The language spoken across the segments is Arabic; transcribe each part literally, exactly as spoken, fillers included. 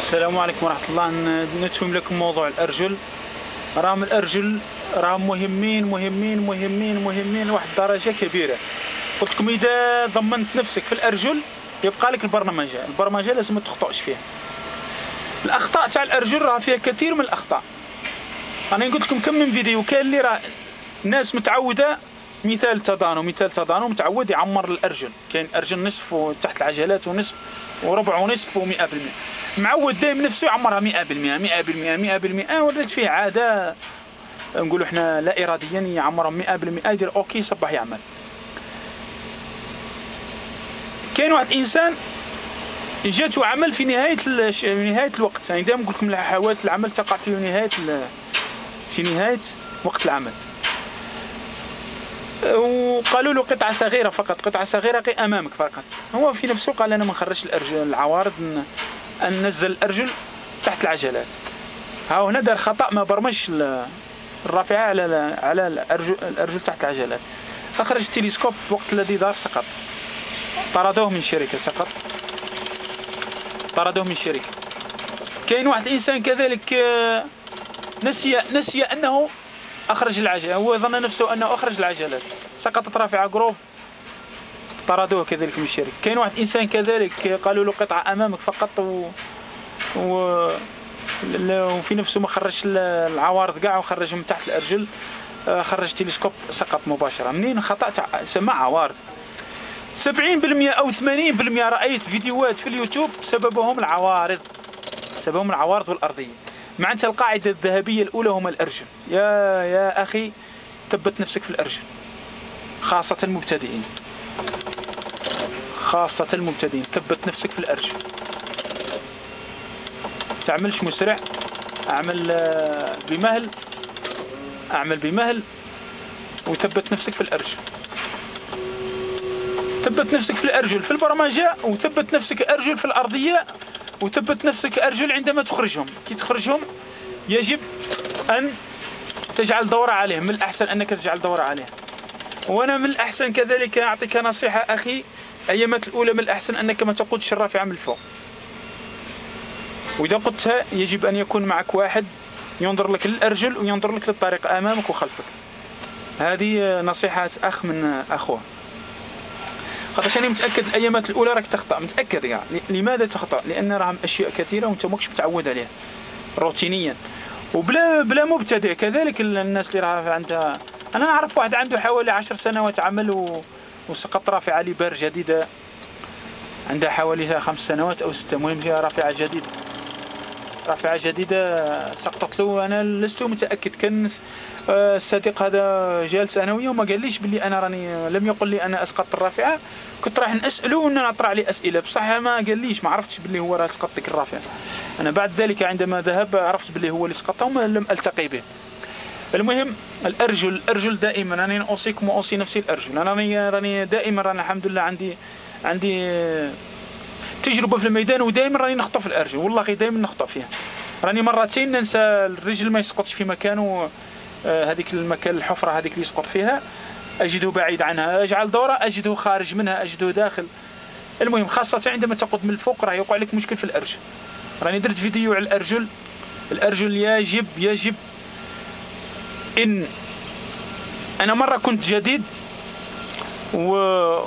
السلام عليكم ورحمة الله. نتمم لكم موضوع الأرجل. راهم الأرجل راهم مهمين مهمين مهمين مهمين لواحد الدرجة كبيرة. قلت لكم إذا ضمنت نفسك في الأرجل يبقى لك البرمجة، البرمجة لازم ما تخطئش فيها. الأخطاء تاع الأرجل راه فيها كثير من الأخطاء. أنا قلت لكم كم من فيديو كاين اللي راه الناس متعودة، مثال تضانو مثال تضانو متعود يعمر الأرجل، كاين أرجل نصف تحت العجلات ونصف وربع ونصف ومئة بالمئة، معود دايم نفسه يعمرها مئة بالمئة مئة بالمئة مئة بالمئة، ولات فيه عادة نقولوا احنا لا إراديا يعمرها مئة بالمئة، يدير أوكي صباح يعمل. كاين واحد الإنسان جاتو عمل في نهاية نهاية الوقت، يعني دائما نقول لكم حوادث العمل تقع في نهاية في نهاية وقت العمل. وقالوا له قطعة صغيرة فقط، قطعة صغيرة غير أمامك فقط. هو في نفسه قال أنا ما نخرجش الأرجل العوارض، أن ننزل الأرجل تحت العجلات. ها هنا دار خطأ، ما برمجش الرافعة على على الأرجل الأرجل تحت العجلات. أخرج التلسكوب وقت الذي دار سقط، طردوه من الشركة، سقط طردوه من الشركة. كاين واحد الإنسان كذلك نسي نسي أنه أخرج العجلة، هو ظن نفسه أنه أخرج العجلات، سقطت رافعة جروف، طردوه كذلك من الشركة. كاين واحد الإنسان كذلك قالوا له قطعة أمامك فقط و... و... وفي نفسه ما خرجش العوارض كاع وخرجهم من تحت الأرجل، خرج تلسكوب سقط مباشرة. منين خطأ تاع سمع عوارض؟ سبعين بالمئة أو ثمانين بالمئة رأيت فيديوهات في اليوتيوب سببهم العوارض، سببهم العوارض والأرضية. معناتها القاعدة الذهبية الأولى هما الأرجل. يا يا أخي ثبت نفسك في الأرجل، خاصة المبتدئين، خاصة المبتدئين ثبت نفسك في الأرجل. تعملش مسرع، أعمل بمهل، أعمل بمهل وثبت نفسك في الأرجل. ثبت نفسك في الأرجل في البرمجة، وثبت نفسك أرجل في الأرضية، وثبت نفسك أرجل عندما تخرجهم. كي تخرجهم يجب أن تجعل دورة عليهم، من الأحسن أنك تجعل دورة عليهم. وأنا من الأحسن كذلك أعطيك نصيحة أخي، أيامات الأولى من الأحسن أنك ما تقودش الرافعة من الفوق، وإذا قدتها يجب أن يكون معك واحد ينظر لك للأرجل وينظر لك للطريق أمامك وخلفك. هذه نصيحة أخ من أخوه، خاطرش أنا متأكد الأيامات الأولى راك تخطأ، متأكد كاع. لماذا تخطأ؟ لأن راهم أشياء كثيرة وأنت ماكش متعود عليها روتينيا، وبلا بلا مبتدئ كذلك. الناس اللي راه عندها، أنا نعرف واحد عنده حوالي عشر سنوات عمل و... وسقط رافعة ليبر جديدة، عندها حوالي خمس سنوات أو ستة، مهم فيها رافعة جديدة، رافعة جديدة سقطت له. أنا لست متأكد، كان الصديق هذا جالس أنا وياه وما قاليش باللي أنا راني، لم يقل لي أنا أسقطت الرافعة. كنت راح نسأله ونطرح عليه أسئلة، بصح ما قاليش، ما عرفتش باللي هو راه سقط ديك الرافعة. أنا بعد ذلك عندما ذهب عرفت باللي هو اللي سقطها وما لم ألتقي به. المهم الأرجل، الأرجل دائما راني أوصيكم وأوصي نفسي الأرجل. أنا راني راني دائما راني الحمد لله عندي عندي تجربة في الميدان، ودائما راني نخطأ في الأرجل، والله دائما نخطأ فيها. راني مرتين ننسى الرجل ما يسقطش في مكانه، هذيك المكان الحفرة هذيك اللي يسقط فيها أجده بعيد عنها، أجعل دورة أجده خارج منها، أجده داخل. المهم خاصة عندما تقود من الفوق راه يوقع لك مشكل في الأرجل. راني درت فيديو على الأرجل. الأرجل يجب يجب إن أنا مرة كنت جديد و...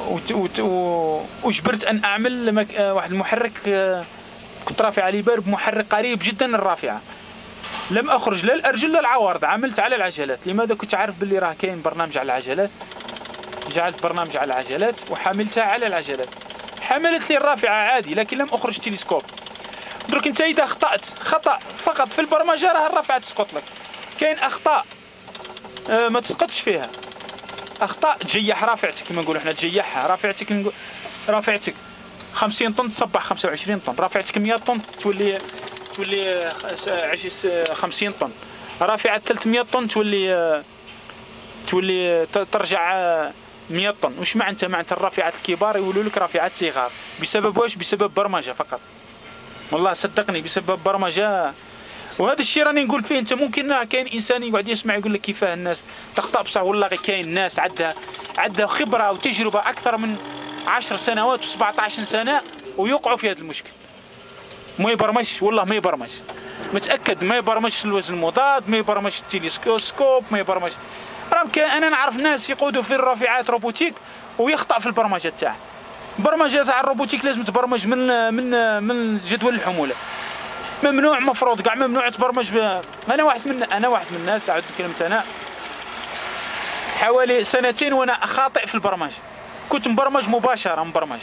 و... وجبرت أن أعمل مك... واحد المحرك، كنت رافع على بار بمحرك قريب جدا للرافعة، لم أخرج لا الأرجل لا العوارض، عملت على العجلات. لماذا؟ كنت عارف باللي راه كاين برنامج على العجلات، جعلت برنامج على العجلات وحملتها على العجلات، حملت لي الرافعة عادي، لكن لم أخرج تلسكوب. درك أنت إذا أخطأت خطأ فقط في البرمجة راه الرافعة تسقط لك. كاين أخطاء آه ما تسقطش فيها، أخطاء تجيح رافعتك، كما نقولوا احنا تجيحها رافعتك. نقول رافعتك خمسين طن تصبح خمسة وعشرين طن، رافعتك مئة طن تولي تولي خمسين طن، رافعة ثلاثمئة طن تولي تولي ترجع مئة طن. وش معناتها؟ معناتها الرافعات الكبار يقولوا لك رافعات صغار، بسبب واش؟ بسبب برمجة فقط، والله صدقني بسبب برمجة. وهذا الشيء راني نقول فيه، انت ممكن كاين انسان يقعد يسمع يقول لك كيفاه الناس تخطأ، بصح والله كاين ناس عندها عندها خبرة وتجربة أكثر من عشر سنوات وسبعة عشر سنة ويوقعوا في هذا المشكل. ما يبرمجش، والله ما يبرمج، متاكد ما يبرمجش الوزن المضاد، ما يبرمجش التلسكوب، ما يبرمج. راهم انا نعرف ناس يقودوا في الرافعات روبوتيك ويخطأ في البرمجه تاعه. البرمجه تاع الروبوتيك لازم تبرمج من من من جدول الحموله، ممنوع، مفروض كاع ممنوع تبرمج ب... انا واحد من انا واحد من الناس، اعود بكلمه انا حوالي سنتين وانا خاطئ في البرمجه، كنت مبرمج مباشره مبرمج.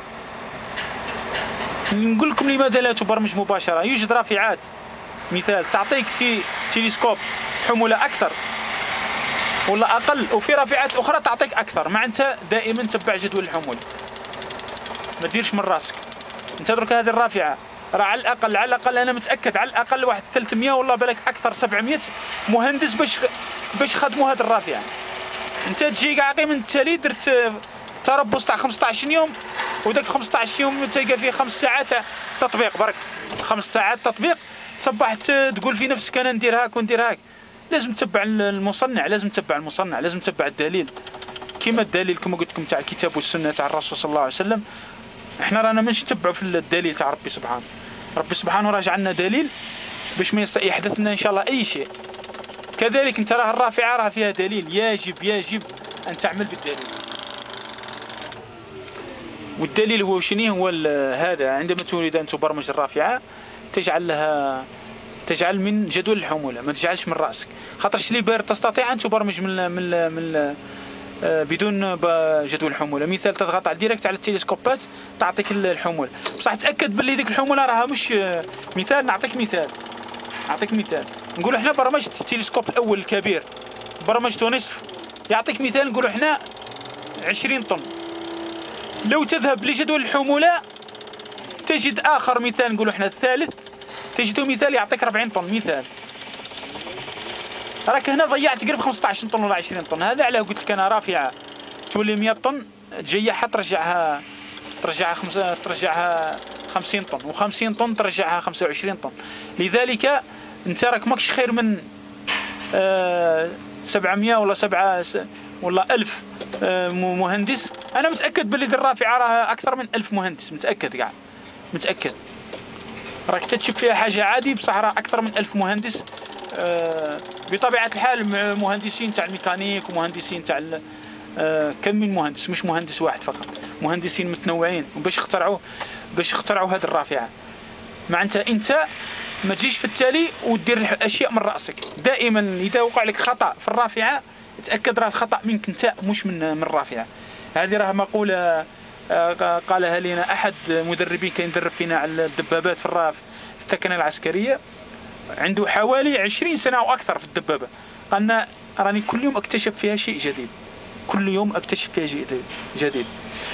نقول لكم لماذا لا تبرمج مباشره؟ يوجد رافعات مثال تعطيك في تلسكوب حموله اكثر ولا اقل، وفي رافعات اخرى تعطيك اكثر. مع انت دائما تبع جدول الحموله، ما ديرش من راسك. انت درك هذه الرافعه راه على الاقل على الاقل انا متاكد على الاقل واحد ثلاثمية والله بالك اكثر سبعمية مهندس باش باش خدموا هذه الرافعه. انت تجي كاع غير من التالي درت تربص تاع خمسطاش يوم، وداك خمسطاش يوم تلقى فيه خمس ساعات تطبيق برك، خمس ساعات تطبيق، تصبحت تقول في نفسك انا ندير هاك وندير هاك. لازم تتبع المصنع، لازم تتبع المصنع، لازم تتبع الدليل، كما الدليل كما قلت لكم تاع الكتاب والسنه تاع الرسول صلى الله عليه وسلم. احنا رانا ماشي نتبعوا في الدليل تاع ربي سبحانه، ربي سبحانه راه جعلنا دليل باش ما يحدث لنا ان شاء الله اي شيء. كذلك انت راه الرافعه راه فيها دليل، يجب يجب ان تعمل بالدليل. والدليل هو شنو هو؟ هذا عندما تريد ان تبرمج الرافعه تجعل لها تجعل من جدول الحموله، ما تجعلش من راسك. خاطر شليبر تستطيع ان تبرمج من من من بدون جدول الحموله. مثال تضغط على ديريكت على التلسكوبات تعطيك الحموله، بصح تاكد باللي ديك الحموله راها مش مثال. نعطيك مثال نعطيك مثال نقولوا احنا برمجت التلسكوب الاول الكبير برمجته نصف، يعطيك مثال نقولوا احنا عشرين طن. لو تذهب لجدول الحموله تجد اخر مثال نقولوا احنا الثالث، تجده مثال يعطيك أربعين طن. مثال راك هنا ضيعت قريب خمسطاش طن ولا عشرين طن. هذا علاه قلت لك انا رافعه تولي مية طن تجيحها ترجعها ترجعها خمسة ترجعها خمسين طن، و50 طن ترجعها خمسة وعشرين طن. لذلك انت راك ماكش خير من آه سبعمية ولا سبعة ولا ألف آه مهندس. انا متاكد باللي ذي الرافعه راها اكثر من ألف مهندس، متاكد كاع متاكد. راك تتشوف فيها حاجه عادي بصح راه اكثر من ألف مهندس. آه بطبيعه الحال مهندسين تاع الميكانيك ومهندسين تاع آه كم من مهندس، مش مهندس واحد فقط، مهندسين متنوعين باش اخترعوا باش اخترعوا هذه الرافعه. معناتها انت ما تجيش في التالي ودير الاشياء من راسك. دائما اذا وقع لك خطا في الرافعه تاكد راه الخطا منك انت مش من من الرافعه. هذه راه مقوله آه قالها لنا احد مدربين كان يدرب فينا على الدبابات في الراف في الثكنه العسكريه، عنده حوالي عشرين سنه او اكثر في الدبابه. قالنا راني كل يوم اكتشف فيها شيء جديد، كل يوم اكتشف فيها شيء جديد.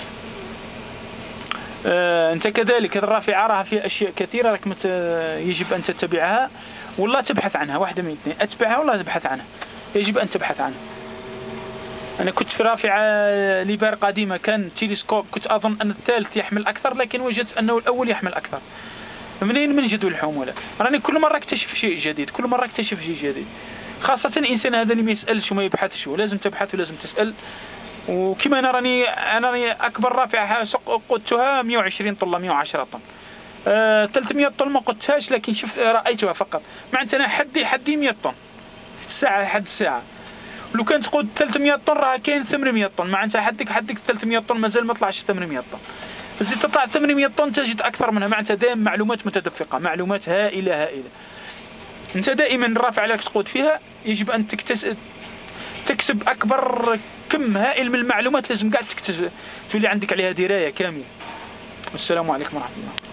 آه انت كذلك الرافعه راها فيها اشياء كثيره راك يجب ان تتبعها ولا تبحث عنها. واحده من الاثنين، اتبعها ولا تبحث عنها، يجب ان تبحث عنها. انا كنت في رافعه ليبر قديمه كان تلسكوب، كنت اظن ان الثالث يحمل اكثر لكن وجدت انه الاول يحمل اكثر. منين؟ من جدول الحموله. راني كل مره اكتشف شيء جديد، كل مره اكتشف شيء جديد. خاصه الانسان هذا اللي ما يسالش وما يبحثش، ولازم تبحث ولازم تسال. وكما انا راني انا راني اكبر رافعه قدتها مية وعشرين طن ولا مية وعشرة طن. أه ثلاثمية طن ما قدتهاش لكن شوف رايتها فقط. معناتها انا حدي حدي مية طن في الساعه حد الساعه. لو كانت تقود ثلاثمية طن راه كاين ثمانمية طن، معناتها حدك حدك ثلاثمية طن مازال ما طلعش ثمانمية طن. زيد تطلع ثمانمية طن تجد اكثر منها. معناتها دائما معلومات متدفقه، معلومات هائله هائله. انت دائما الرافعه اللي تقود فيها يجب ان تكتسب تكسب اكبر كم هائل من المعلومات، لازم قاعد تكتسب في اللي عندك عليها درايه كامله. والسلام عليكم ورحمه الله.